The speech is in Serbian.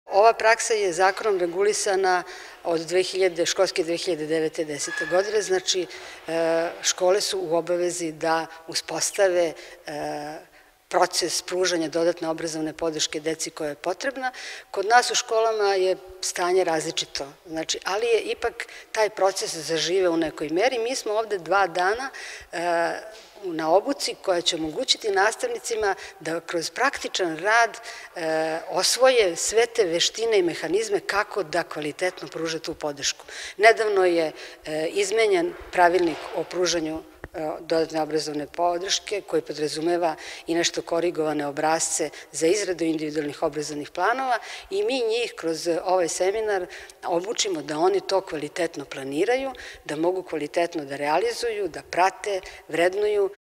Ova praksa je zakonom regulisana od školske 2009-10. godine, znači škole su u obavezi da uspostave proces pružanja dodatne obrazovne podrške deci koja je potrebna. Kod nas u školama je stanje različito, ali je ipak taj proces zaživeo u nekoj meri. Mi smo ovde 2 dana na obuci koja će omogućiti nastavnicima da kroz praktičan rad osvoje sve te veštine i mehanizme kako da kvalitetno pruže tu podršku. Nedavno je izmenjen pravilnik o pružanju dodatne obrazovne podrške koji podrazumeva i nešto korigovane obrasce za izradu individualnih obrazovnih planova i mi njih kroz ovaj seminar obučimo da oni to kvalitetno planiraju, da mogu kvalitetno da realizuju, da prate, vrednuju